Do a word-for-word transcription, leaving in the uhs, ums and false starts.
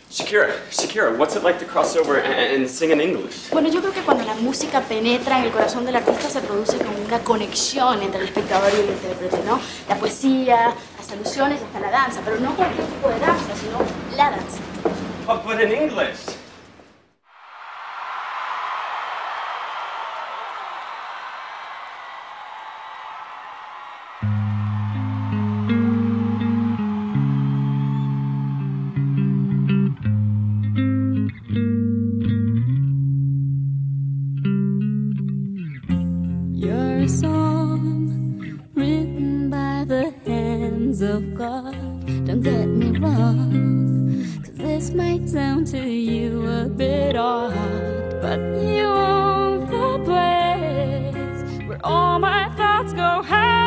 Shakira, Shakira, what's it like to cross over and, and sing in English? Bueno, yo creo que cuando la música penetra en el corazón del artista se produce como una conexión entre el espectador y el intérprete, ¿no? La poesía, las alusiones, hasta la danza, pero no cualquier tipo de danza, sino la danza. But, but in English. You're a song written by the hands of God. Don't get me wrong, 'cause this might sound to you a bit odd, but you own the place where all my thoughts go high.